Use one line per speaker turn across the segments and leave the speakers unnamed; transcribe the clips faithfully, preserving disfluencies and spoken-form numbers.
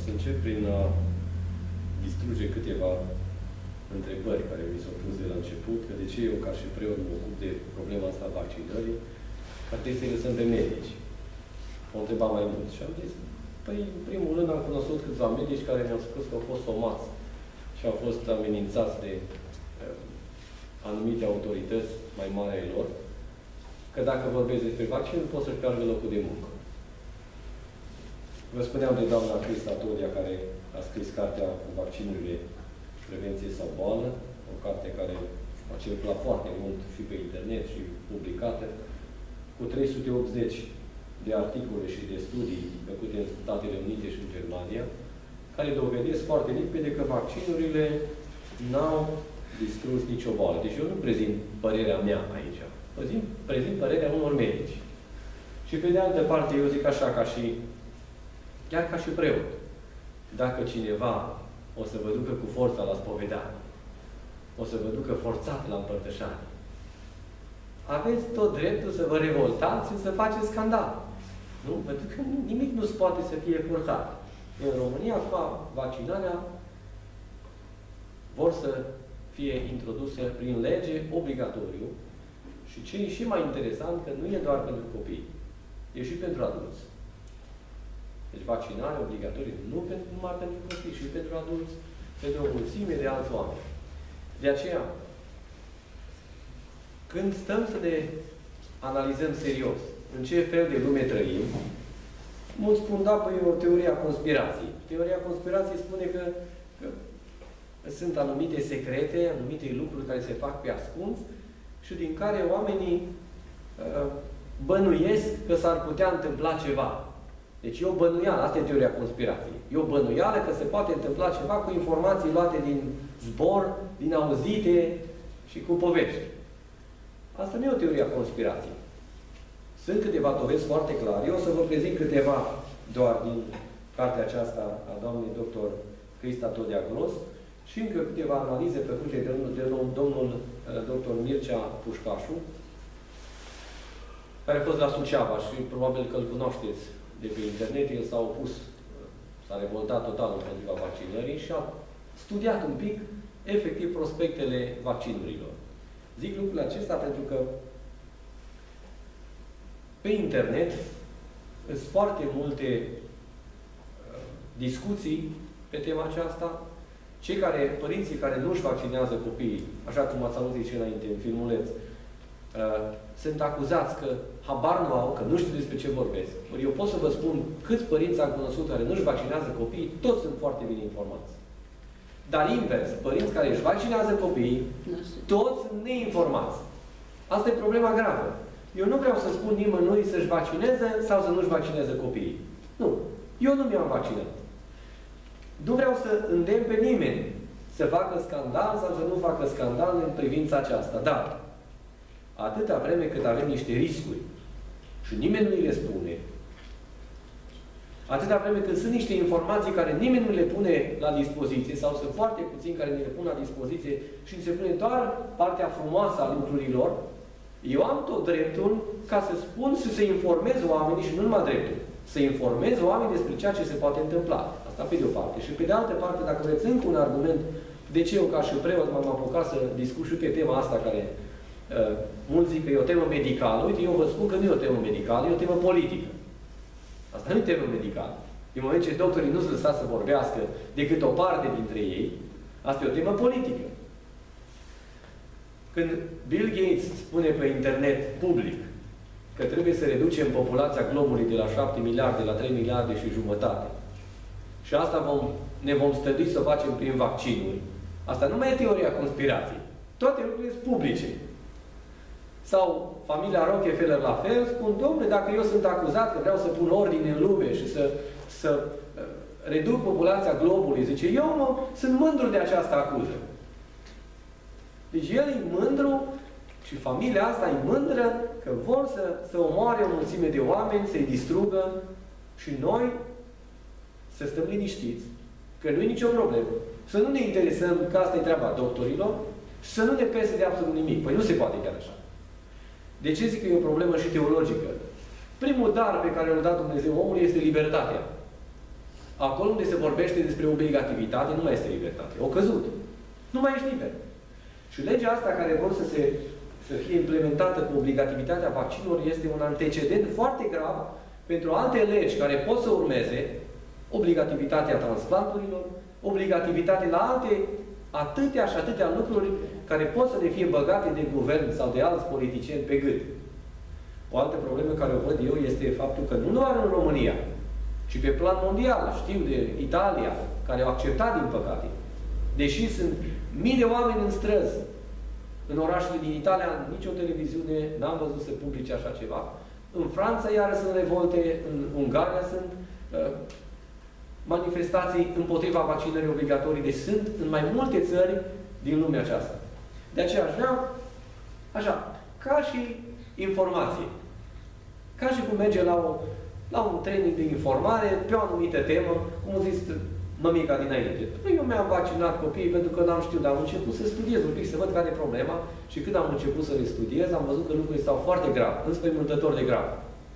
să încep prin a distruge câteva întrebări care mi s-au pus de la început, că de ce eu, ca și preot, mă ocup de problema asta vaccinării, că trebuie să-i lăsăm pe medici. M-au întrebat mai mult. Și am zis, păi, în primul rând am cunoscut câțiva medici care mi-au spus că au fost somați și au fost amenințați de uh, anumite autorități mai mari ai lor, că dacă vorbesc despre vaccin, nu pot să-și piardă locul de muncă. Vă spuneam de doamna Crista Todia, care a scris cartea Vaccinurile, prevenție sau boală, o carte care a circulat foarte mult și pe internet și publicată, cu trei sute optzeci de articole și de studii făcute în Statele Unite și în Germania, care dovedesc foarte limpede că vaccinurile n-au distrus nicio boală. Deci eu nu prezint părerea mea aici. Prezint, prezint părerea unor medici. Și pe de altă parte, eu zic așa, ca și, chiar ca și preot, dacă cineva o să vă ducă cu forța la spovedanie, o să vă ducă forțat la împărtășanie, aveți tot dreptul să vă revoltați și să faceți scandal. Nu? Pentru că nimic nu se poate să fie forțat. În România, acum, vaccinarea vor să fie introduse prin lege obligatoriu și ce e și mai interesant, că nu e doar pentru copii, e și pentru adulți. Deci vaccinare obligatorie nu pentru, numai pentru copii, și pentru adulți, pentru o mulțime de alți oameni. De aceea, când stăm să ne analizăm serios în ce fel de lume trăim, mulți spun, da, păi e o teorie a conspirației. Teoria conspirației spune că, că sunt anumite secrete, anumite lucruri care se fac pe ascuns și din care oamenii uh, bănuiesc că s-ar putea întâmpla ceva. Deci e o bănuială, asta e teoria conspirației. E o bănuială că se poate întâmpla ceva cu informații luate din zbor, din auzite și cu povești. Asta nu e o teorie a conspirației. Sunt câteva dovezi foarte clare. Eu o să vă prezint câteva doar din cartea aceasta a doamnei doctor Crista Todia Gros și încă câteva analize făcute de, de domnul doctor Mircea Pușcașu, care a fost la Suceava și probabil că îl cunoașteți de pe internet. El s-a opus, s-a revoltat total împotriva vaccinării și a studiat un pic efectiv prospectele vaccinurilor. Zic lucrul acesta pentru că pe internet sunt foarte multe uh, discuții pe tema aceasta. Cei care, părinții care nu își vaccinează copiii, așa cum ați auzit și înainte în filmuleț, uh, sunt acuzați că habar nu au, că nu știu despre ce vorbesc. Eu pot să vă spun câți părinți am cunoscut care nu își vaccinează copiii, toți sunt foarte bine informați. Dar invers, părinți care își vaccinează copiii, toți sunt neinformați. Asta e problema gravă. Eu nu vreau să spun nimănui să-și vaccineze sau să nu-și vaccineze copiii. Nu. Eu nu mi-am vaccinat. Nu vreau să îndemn pe nimeni să facă scandal sau să nu facă scandal în privința aceasta. Dar, atâta vreme cât avem niște riscuri și nimeni nu le spune, atâta vreme când sunt niște informații care nimeni nu le pune la dispoziție sau sunt foarte puțini care ne le pun la dispoziție și îmi se pune doar partea frumoasă a lucrurilor, eu am tot dreptul ca să spun și să informez oamenii și nu numai dreptul. Să informez oamenii despre ceea ce se poate întâmpla. Asta pe de o parte. Și pe de altă parte, dacă vreți încă un argument de ce eu ca și preot m-am apucat să discut și pe tema asta care uh, mulți zic că e o temă medicală. Uite, eu vă spun că nu e o temă medicală, e o temă politică. Asta nu e temă medicală. Din moment ce doctorii nu sunt lăsați să vorbească decât o parte dintre ei, asta e o temă politică. Când Bill Gates spune pe internet public că trebuie să reducem populația globului de la șapte miliarde la trei miliarde și jumătate și asta vom, ne vom stădui să facem prin vaccinuri, asta nu mai e teoria conspirației. Toate lucrurile sunt publice. Sau familia Rockefeller la fel spun, domnule, dacă eu sunt acuzat că vreau să pun ordine în lume și să, să reduc populația globului, zice, eu mă, sunt mândru de această acuză. Deci el e mândru și familia asta e mândră că vor să, să omoare o mulțime de oameni, să-i distrugă și noi să stăm liniștiți, că nu e nicio problemă. Să nu ne interesăm că asta e treaba doctorilor și să nu ne pese de absolut nimic. Păi nu se poate chiar așa. De ce zic că e o problemă și teologică? Primul dar pe care l-a dat Dumnezeu omului este libertatea. Acolo unde se vorbește despre obligativitate, nu mai este libertate. O căzut. Nu mai ești liber. Și legea asta care vor să, se, să fie implementată cu obligativitatea vaccinurilor este un antecedent foarte grav pentru alte legi care pot să urmeze obligativitatea transplanturilor, obligativitate la alte atâtea și atâtea lucruri care pot să le fie băgate de guvern sau de alți politicieni pe gât. O altă problemă care o văd eu este faptul că nu doar în România, ci pe plan mondial, știu de Italia, care au acceptat, din păcate. Deși sunt mii de oameni în străzi, în orașele din Italia, nicio televiziune n-am văzut să publice așa ceva. În Franța, iar sunt revolte, în Ungaria sunt uh, manifestații împotriva vaccinării obligatorii. Deci sunt în mai multe țări din lumea aceasta. De aceea aș vrea, așa, ca și informație. Ca și cum merge la, o, la un training de informare pe o anumită temă, cum a zis mămica dinainte. Păi eu mi-am vaccinat copiii pentru că n-am știut, dar am început să studiez un pic, să văd care e problema și când am început să le studiez, am văzut că lucrurile stau foarte grav, înspăimântător de grav.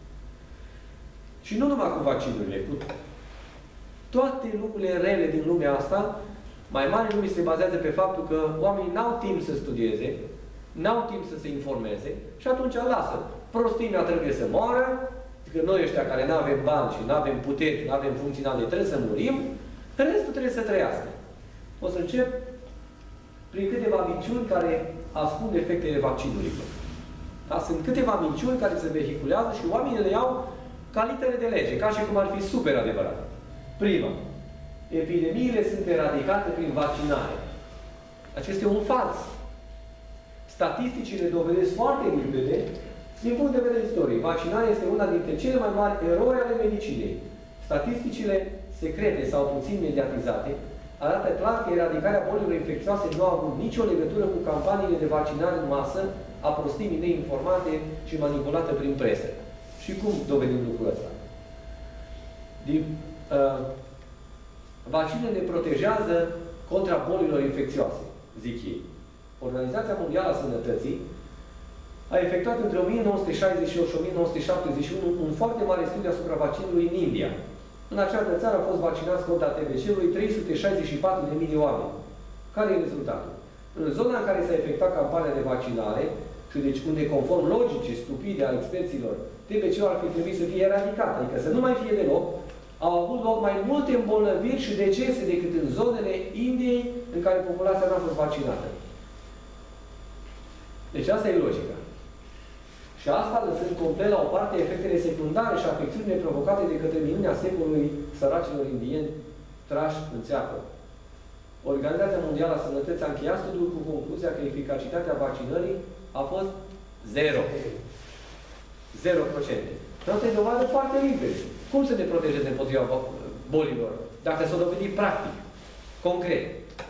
Și nu numai cu vaccinurile, cu toate lucrurile rele din lumea asta, mai mare lume se bazează pe faptul că oamenii n-au timp să studieze, n-au timp să se informeze și atunci lasă. Prostimea trebuie să moară, că noi ăștia care nu avem bani și nu avem puteri, nu avem funcționale, trebuie să murim, restul trebuie să trăiască. O să încep prin câteva minciuni care ascund efectele vaccinurilor. Da? Sunt câteva minciuni care se vehiculează și oamenii le iau ca litere de lege, ca și cum ar fi super adevărate. Prima. Epidemiile sunt eradicate prin vaccinare. Acesta este un fals. Statisticile dovedesc foarte limpede, din punct de vedere istoric. Vaccinarea este una dintre cele mai mari erori ale medicinei. Statisticile secrete sau puțin mediatizate arată clar că eradicarea bolilor infecțioase nu a avut nicio legătură cu campaniile de vaccinare în masă a prostimii neinformate și manipulate prin presă. Și cum dovedim lucrul ăsta? Din, uh, vaccinele ne protejează contra bolilor infecțioase, zic ei. Organizația Mondială a Sănătății a efectuat între o mie nouă sute șaizeci și opt și o mie nouă sute șaptezeci și unu un foarte mare studiu asupra vaccinului în India. În această țară au fost vaccinați contra T B C-ului trei sute șaizeci și patru de mii de oameni. Care e rezultatul? În zona în care s-a efectuat campania de vaccinare, și deci unde, conform logicii stupide a experților, T B C-ul ar fi trebuit să fie eradicat, adică să nu mai fie deloc, au avut loc mai multe îmbolnăviri și decese decât în zonele Indiei în care populația n-a fost vaccinată. Deci asta e logica. Și asta lăsând complet la o parte efectele secundare și afecțiunile provocate de către minunea secolului săracilor indieni trași în țeapă. Organizația Mondială a Sănătății a încheiat studiul cu concluzia că eficacitatea vaccinării a fost zero. Zero procente. Asta e dovadă foarte limpede. Cum să ne protejeze împotriva bolilor? Dacă s-o dovedi practic, concret.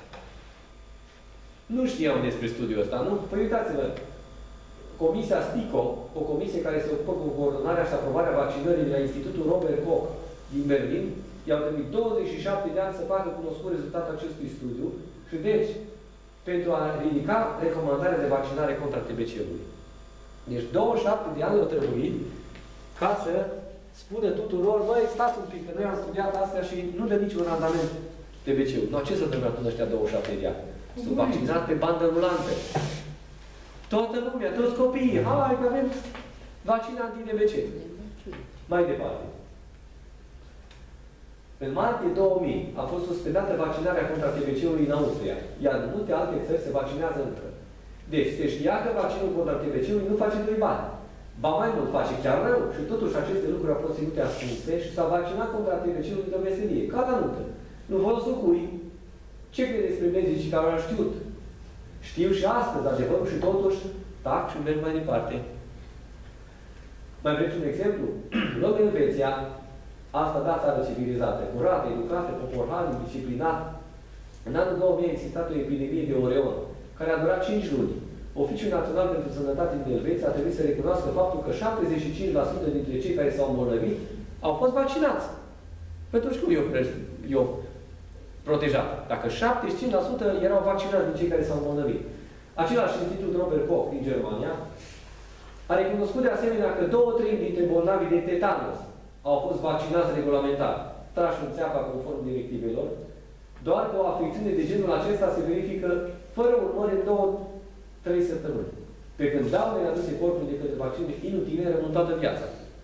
Nu știam despre studiul ăsta, nu? Păi uitați-vă, Comisia STICO, o comisie care se ocupă cu coordonarea și aprobarea vaccinării de la Institutul Robert Koch din Berlin, i-au trebuit douăzeci și șapte de ani să facă cunoscut rezultatul acestui studiu și deci, pentru a ridica recomandarea de vaccinare contra T B C-ului. Deci douăzeci și șapte de ani au trebuit ca să spună tuturor, băi, stați un pic, că noi am studiat astea și nu dă niciun randament T B C-ul. No, ce s-a întâmplat în ăștia douăzeci și șapte de ani? Sunt vaccinat pe bandă rulantă. Toată lumea, toți copiii, hai că avem vaccin anti-T B C. Mai departe. În martie două mii a fost suspendată vaccinarea contra T B C-ului în Austria, iar în multe alte țări se vaccinează încă. Deci se știa că vaccinul contra T B C-ului nu face doi bani. Ba mai mult, face chiar rău. Și totuși aceste lucruri au fost ținute ascunse și s-a vaccinat contra T B C-ului de veselie. Ca la nuntă. Nu folosul cui. Ce credeți despre medicii care au știut? Știu și astăzi adevărul și totuși tac și merg mai departe. Mai vreți un exemplu? Luăm Elveția, asta da țară civilizată, curată, educată, poporală, disciplinată. În anul două mii a existat o epidemie de oreon, care a durat cinci luni. Oficiul Național pentru Sănătate din Elveția a trebuit să recunoască faptul că șaptezeci și cinci la sută dintre cei care s-au îmbolnăvit au fost vaccinați. Pentru cum eu, eu protejat? Dacă șaptezeci și cinci la sută erau vaccinați din cei care s-au îmbolnăvit. Același Institut Robert Koch din Germania a recunoscut de asemenea că două treimi dintre bolnavii de tetanos au fost vaccinați regulamentar. trași în țeapa conform directivelor, doar că o afecțiune de genul acesta se verifică fără urmări în două, trei săptămâni. Pe când daunele aduse corpului de către vaccine inutile rămân toată viața.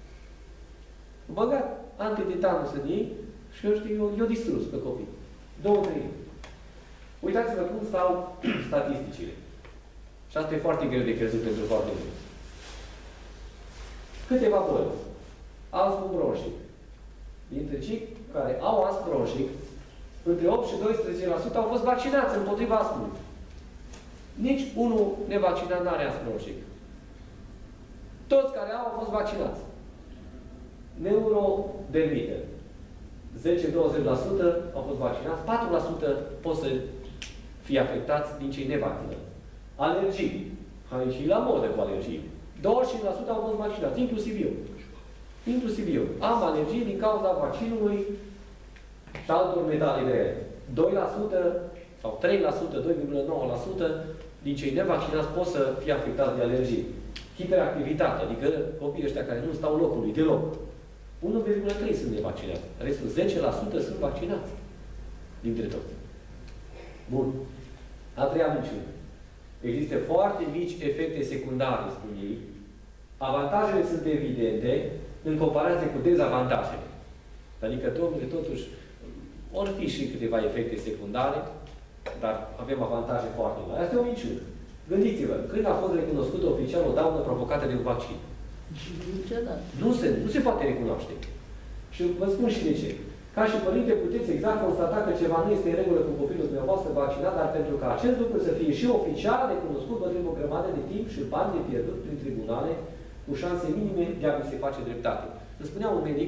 Băgat antitetanus în ei și ăștia i-au distrus pe copii. Două, trei. Uitați-vă cum stau statisticile. Și asta e foarte greu de crezut pentru foarte mulți. Câteva boli. Astm bronșic. Dintre cei care au astm bronșic, între opt și doisprezece la sută au fost vaccinați împotriva astmului. Nici unul nevaccinat nu are astm bronșic. Toți care au, au fost vaccinați. Neurodermită. zece la douăzeci la sută au fost vaccinați, patru la sută pot să fie afectați din cei nevaccinați. Alergii. Aici e la modă cu alergii. douăzeci și cinci la sută au fost vaccinați, inclusiv eu. Inclusiv eu. Am alergii din cauza vaccinului și altor metale grele. doi la sută sau trei la sută, doi virgulă nouă la sută din cei nevaccinați pot să fie afectați de alergii. Hiperactivitate, adică copiii ăștia care nu stau locului deloc. unu virgulă trei sunt nevaccinați. Restul zece la sută sunt vaccinați. Dintre toți. Bun. A treia minciună. Există foarte mici efecte secundare, spun ei. Avantajele sunt evidente în comparație cu dezavantajele. Adică, domnule, totuși, or fi și câteva efecte secundare, dar avem avantaje foarte mari. Asta e o minciună. Gândiți-vă, când a fost recunoscut oficial o daună provocată de un vaccin? Nu se, nu se poate recunoaște. Și vă spun și de ce. Ca și părinte puteți exact constata că ceva nu este în regulă cu copilul dumneavoastră vaccinat, dar pentru ca acest lucru să fie și oficial recunoscut, vă trebuie o grămadă de timp și bani de pierdut prin tribunale, cu șanse minime de a vi se face dreptate. Îmi spunea un medic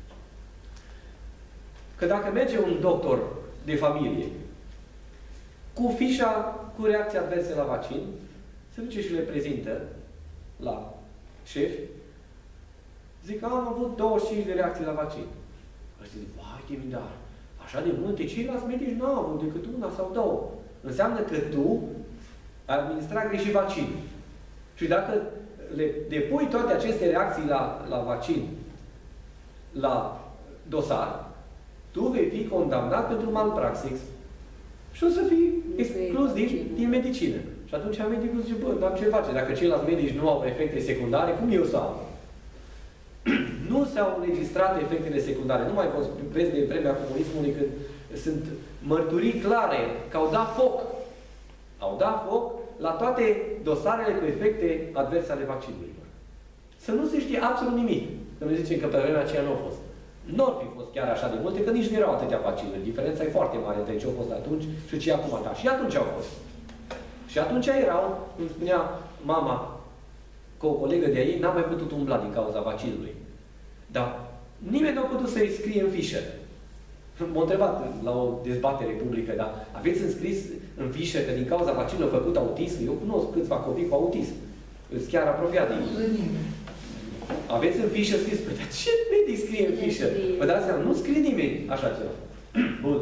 că dacă merge un doctor de familie cu fișa cu reacții adverse la vaccin, se duce și le prezintă la șef, zic că am avut douăzeci și cinci de reacții la vaccin. Ăștia zic, vai de dar, așa de multe, ceilalți medici nu au avut decât una sau două. Înseamnă că tu ai administrat greșit vaccin. Și dacă le depui toate aceste reacții la, la vaccin, la dosar, tu vei fi condamnat pentru malpraxis. Și o să fii exclus din, din medicină. Și atunci medicul zice, bă, dar ce face? Dacă ceilalți medici nu au efecte secundare, cum eu să am? Nu s-au înregistrat efectele secundare. Nu mai vezi de vremea comunismului când sunt mărturii clare că au dat foc. Au dat foc la toate dosarele cu efecte adverse ale vaccinurilor. Să nu se știe absolut nimic. Că noi zicem că pe vremea aceea nu au fost. Nu ar fi fost chiar așa de multe, că nici nu erau atâtea vaccinuri. Diferența e foarte mare între ce au fost atunci și ce acum. Da. Și atunci au fost. Și atunci erau, cum spunea mama, că o colegă de ei n-a mai putut umbla din cauza vaccinului. Dar nimeni nu a putut să-i scrie în fișă. M-a întrebat la o dezbatere publică, dar aveți înscris în fișă că din cauza vaccinului a făcut autism? Eu cunosc câțiva copii cu autism. Îți chiar apropiat de ei. Aveți în fișă scris? Păi, dar ce medic scrie în fișă? Vă dați seama, nu scrie nimeni așa ceva. Bun.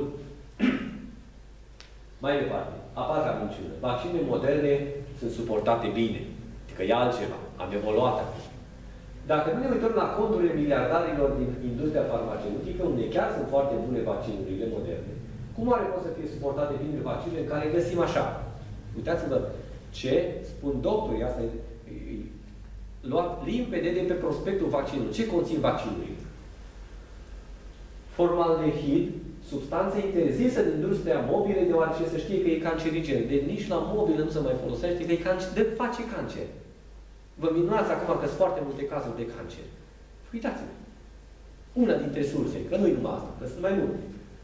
Mai departe. A patra minciună. Vaccinele moderne sunt suportate bine. Adică e altceva. Am evoluat acum. Dacă nu ne uităm la conturile miliardarilor din industria farmaceutică, unde chiar sunt foarte bune vaccinurile moderne, cum oare pot să fie suportate bine vaccinurile în care găsim așa? Uitați-vă ce spun doctorii, asta e, e, e luat limpede de pe prospectul vaccinului. Ce conțin vaccinurile? Formaldehid, substanță interzisă din industria mobilă, deoarece se știe că e cancerigen. Deci nici la mobilă nu se mai folosește, că e cancer, de face cancer. Vă minunați acum că sunt foarte multe cazuri de cancer. Uitați-vă. Una dintre surse, că nu-i numai asta, că sunt mai multe.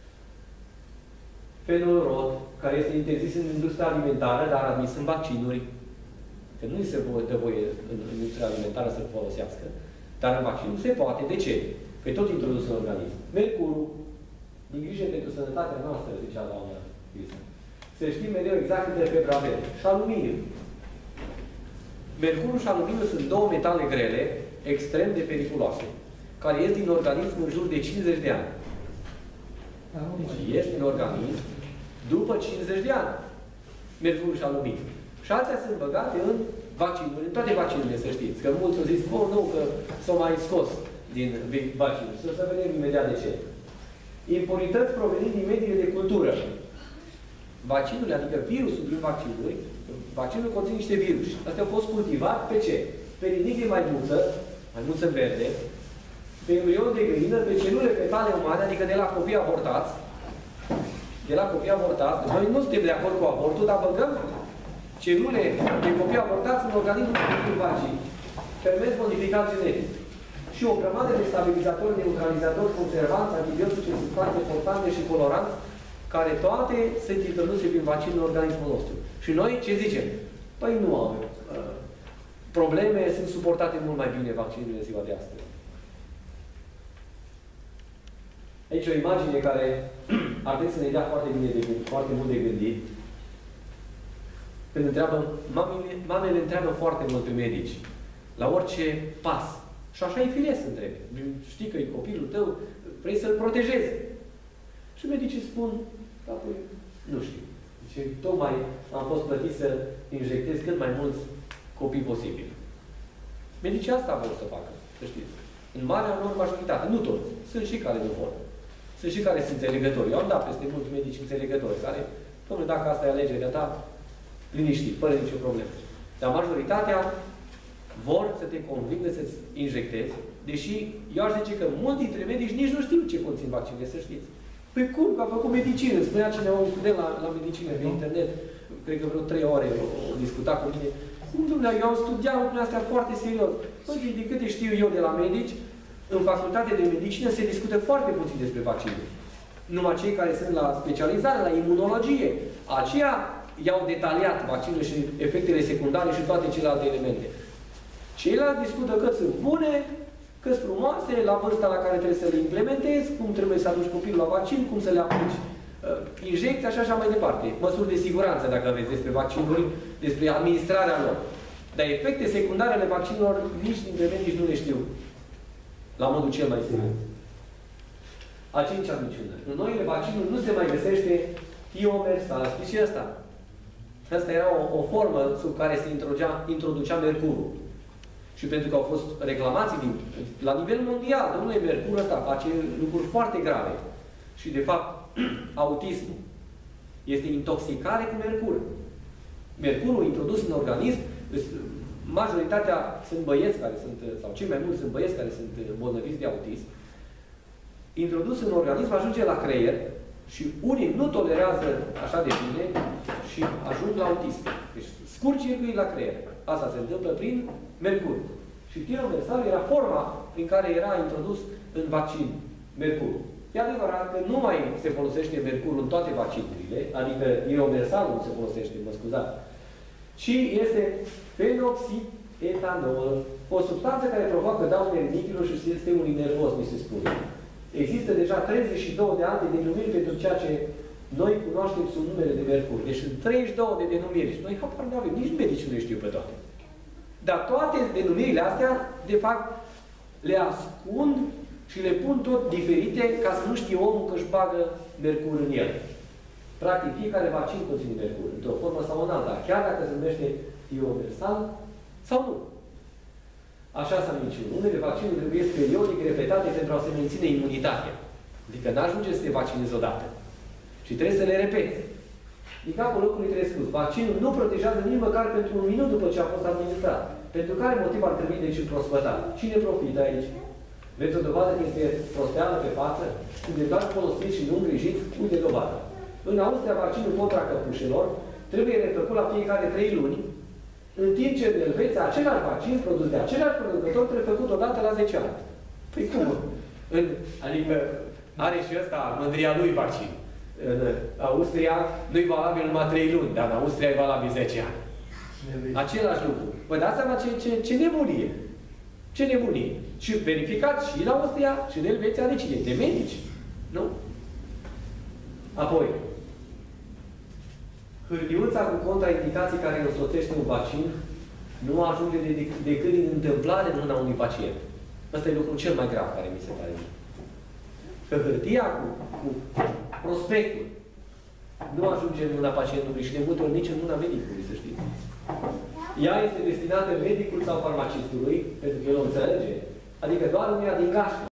Fenolorod, care este interzis în industria alimentară, dar admis în vaccinuri. Că nu se dă voie în industria alimentară să-l folosească, dar în vaccinuri se poate. De ce? Că e tot introdus în organism. Mercurul, din grijă pentru sănătatea noastră, zicea doamna Crisa. Se știe mereu exact câte febră avem. Și aluminiu. Mercurul și aluminiul sunt două metale grele, extrem de periculoase, care ies din organism în jur de cincizeci de ani. Deci ies din organism după cincizeci de ani. Mercurul și aluminiul. Și astea sunt băgate în vaccinuri, în toate vaccinurile, să știți. Că mulți au zis, oh, nu, că s-au mai scos din vaccinuri. Să, să vedem imediat de ce. Impurități provenind din mediile de cultură. Vaccinurile, adică virusul din vaccinuri, vaccinul conține niște virus. Astea au fost cultivate pe ce? Pe rinichi de maimuță, maimuță verde, pe embrion de găină, pe celule fetale umane, adică de la copii avortați. De la copii avortați. Noi nu suntem de acord cu avortul, dar băgăm celule de copii avortați în organismul de vaccin. Ferment modificat genetic. Și o grămadă de stabilizatori, neutralizatori, conservanți, antibiotice, substanțe portante și coloranți, care toate sunt introduse prin vaccin în organismul nostru. Și noi ce zicem? Păi nu avem. Probleme sunt suportate mult mai bine vaccinurile în ziua de astăzi. Aici o imagine care ar trebui să ne dea foarte bine de gândit, foarte mult de gândit. Când întreabă, mamele, mamele întreabă foarte mult pe medici, la orice pas. Și așa e firesc să întrebi. Știi că e copilul tău, vrei să-l protejezi. Și medicii spun, apoi, nu știu. Deci, tocmai am fost plătit să injectez cât mai mulți copii posibil. Medicii asta vor să facă, să știți. În marea lor majoritate, nu toți. Sunt și care nu vor. Sunt și care sunt înțelegători. Eu am dat peste mulți medici înțelegători, care, domnule, dacă asta e alegerea ta, liniștit, fără nicio problemă. Dar majoritatea vor să te convingă să-ți injectezi, deși eu aș zice că mulți dintre medici nici nu știu ce conțin vaccinurile, să știți. Păi cum? Că a făcut medicină. Spunea cineva, un student la, la medicină pe internet, cred că vreo trei ore o discuta cu mine. Cum, dumneavoastră, eu am studiat lucrurile astea foarte serios. Păi, de câte știu eu de la medici, în facultate de medicină se discută foarte puțin despre vaccinuri. Numai cei care sunt la specializare, la imunologie, aceia i-au detaliat vaccinurile și efectele secundare și toate celelalte elemente. Ceilalți discută că sunt bune, că sunt frumoase, la vârsta la care trebuie să le implementezi, cum trebuie să aduci copilul la vaccin, cum să le aplici uh, injecții, așa așa mai departe. Măsuri de siguranță, dacă aveți despre vaccinuri, despre administrarea lor. Dar efecte secundare ale vaccinurilor, nici dintre medici nu le știu. La modul cel mai serios. A cincea minciună. În noile vaccinuri nu se mai găsește tiomersal. Știți și ăsta? Asta era o, o formă sub care se introducea, introducea mercurul. Și pentru că au fost reclamații din, la nivel mondial, domnule, mercurul ăsta face lucruri foarte grave. Și, de fapt, autismul este intoxicare cu mercur. Mercurul introdus în organism, majoritatea sunt băieți care sunt, sau cei mai mulți sunt băieți care sunt bolnaviți de autism, introdus în organism, ajunge la creier și unii nu tolerează așa de bine și ajung la autism. Deci scurt circuit la creier. Asta se întâmplă prin mercur. Și tiomersal era forma prin care era introdus în vaccin mercurul. E adevărat că nu mai se folosește mercurul în toate vaccinurile, adică tiomersal nu se folosește, mă scuzați, ci este fenoxietanol, o substanță care provoacă daune rinichilor și sistemului nervos, mi se spune. Există deja treizeci și două de alte denumiri pentru ceea ce noi cunoaștem sub numele de mercur. Deci sunt treizeci și două de denumiri. Și noi habar nu avem. Nici medicii nu le știu pe toate. Dar toate denumirile astea, de fapt, le ascund și le pun tot diferite ca să nu știe omul că își bagă mercur în el. Practic, fiecare vaccin conține mercur, într-o formă sau în alta, chiar dacă se numește tiomersal sau nu. Așa s-a minciună. Unele vaccinuri trebuie periodic repetate pentru a se menține imunitatea. Adică n-ajunge să te vaccinezi odată. Și trebuie să le repeți. Din capul locului trebuie spus. Vaccinul nu protejează nici măcar pentru un minut după ce a fost administrat. Pentru care motiv ar trebui deci împrospătat? Cine profită aici? Vreți o dovadă că este prosteală pe față? Când de doar folosiți și nu îngrijiți, uite dovadă. În Austria, vaccinul contra căpușelor trebuie refăcut la fiecare trei luni, în timp ce în Elveția, același vaccin produs de același producător trebuie făcut odată la zece ani. Păi cum? În, adică are și ăsta mândria lui vaccin. În Austria nu-i valabil numai trei luni, dar în Austria e valabil zece ani. Același lucru. Vă dați seama ce, ce, ce nebunie. Ce nebunie. Și verificați și în Austria și în Elveția de cine? De medici. Nu? Apoi, hârtiuța cu contraindicații care însoțește un vaccin nu ajunge de, de, decât din întâmplare în mâna unui pacient. Ăsta e lucrul cel mai grav care mi se pare. Că hârtia cu, cu prospectul nu ajunge în mâna pacientului și de multe ori nici în mâna medicului, să știți. Ea este destinată medicului sau farmacistului, pentru că el o înțelege, adică doar unuia din gașcă.